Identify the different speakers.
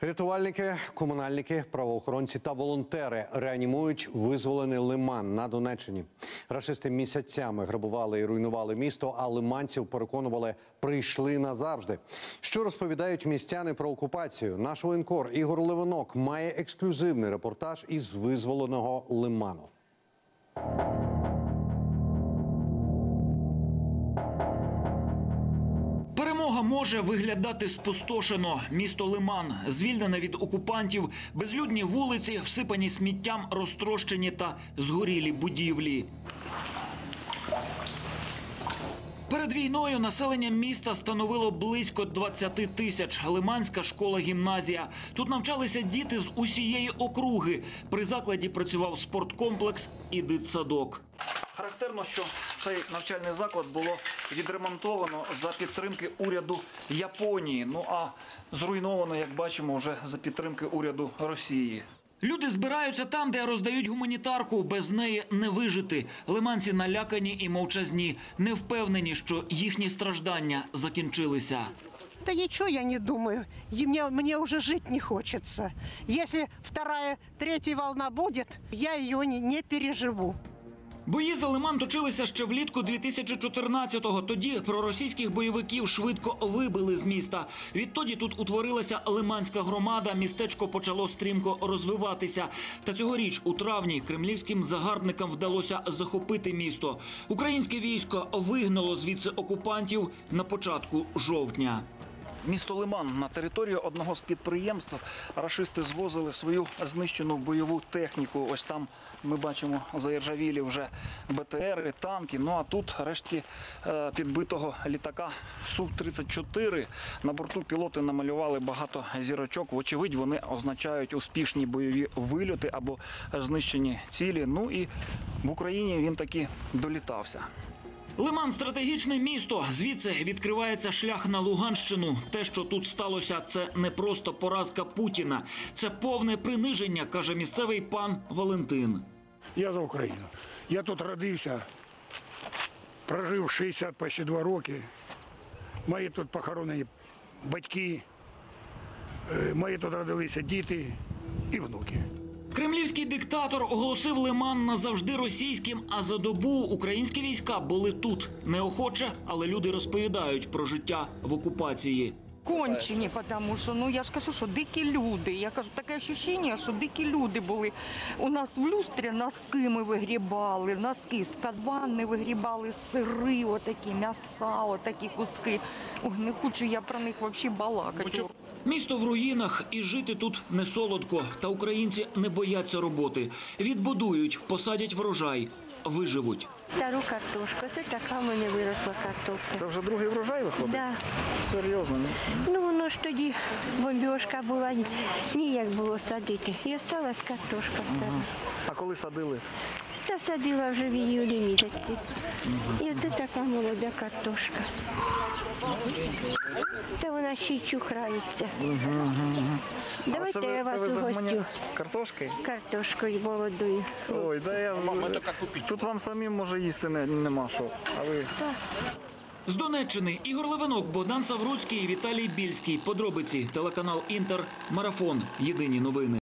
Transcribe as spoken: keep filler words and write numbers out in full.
Speaker 1: Рятувальники, комунальники, правоохоронці та волонтери реанімують визволений Лиман на Донеччині. Рашисти місяцями грабували і руйнували місто, а лиманців переконували – прийшли назавжди. Що розповідають містяни про окупацію? Наш воєнкор Ігор Левинок має ексклюзивний репортаж із визволеного Лиману.
Speaker 2: Перемога може виглядати спустошено. Місто Лиман звільнене від окупантів, безлюдні вулиці, всипані сміттям, розтрощені та згорілі будівлі. Перед війною населення міста становило близько двадцяти тисяч. Лиманська школа-гімназія. Тут навчалися діти з усієї округи. При закладі працював спорткомплекс і дитсадок. Характерно, що цей навчальний заклад було відремонтовано за підтримки уряду Японії. Ну а зруйновано, як бачимо, вже за підтримки уряду Росії. Люди збираються там, де роздають гуманітарку. Без неї не вижити. Лиманці налякані і мовчазні. Не впевнені, що їхні страждання закінчилися.
Speaker 3: Да ничего я не думаю. Мне, мне уже жить не хочется. Если вторая, третья волна будет, я ее не, не переживу.
Speaker 2: Бої за Лиман точилися ще влітку дві тисячі чотирнадцятого. Тоді проросійських бойовиків швидко вибили з міста. Відтоді тут утворилася Лиманська громада, містечко почало стрімко розвиватися. Та цьогоріч у травні кремлівським загарбникам вдалося захопити місто. Українське військо вигнало звідси окупантів на початку жовтня. Місто Лиман. На територію одного з підприємств рашисти звозили свою знищену бойову техніку. Ось там ми бачимо заіржавілі вже Б Т Ери, танки. Ну а тут рештки підбитого літака Су тридцять чотири. На борту пілоти намалювали багато зірочок. Вочевидь, вони означають успішні бойові вильоти або знищені цілі. Ну і в Україні він таки долітався. Лиман – стратегічне місто. Звідси відкривається шлях на Луганщину. Те, що тут сталося, це не просто поразка Путіна. Це повне приниження, каже місцевий пан Валентин.
Speaker 4: Я за Україну. Я тут родився, прожив шістдесят, почти два роки. Мої тут похоронені батьки, мої тут родилися діти і внуки.
Speaker 2: Кремлівський диктатор оголосив Лиман назавжди російським, а за добу українські війська були тут. Неохоче, але люди розповідають про життя в окупації.
Speaker 5: Кончені, тому що, ну, я ж кажу, що дикі люди. Я кажу, таке відчуття, що дикі люди були. У нас в люстрі носки ми вигрібали, носки з-під ванни вигрібали, сири, отакі, м'яса, отакі куски. Ой, не хочу я про них взагалі балакати.
Speaker 2: Місто в руїнах, і жити тут не солодко. Та українці не бояться роботи. Відбудують, посадять врожай, виживуть.
Speaker 6: Стару картошку. Це така в мене виросла картошка.
Speaker 2: Це вже другий врожай виходить?
Speaker 6: Так. Да.
Speaker 2: Серйозно?
Speaker 6: Ну, воно ж тоді бомбіжка була, ніяк було садити. І осталась картошка стара.
Speaker 2: Угу. А коли садили?
Speaker 6: Та садила вже в іюлі місяці. І оце така молода картошка. Та вона ще й чухрається.
Speaker 2: Угу, угу.
Speaker 6: Давайте я вас угостю.
Speaker 2: Картошкою?
Speaker 6: Картошкою молодою.
Speaker 2: Ой, да я... Тут вам самим, може, їсти не, нема що. А ви...
Speaker 6: Так.
Speaker 2: З Донеччини Ігор Левинок, Богдан Савруцький і Віталій Більський. Подробиці. Телеканал Інтер. Марафон. Єдині новини.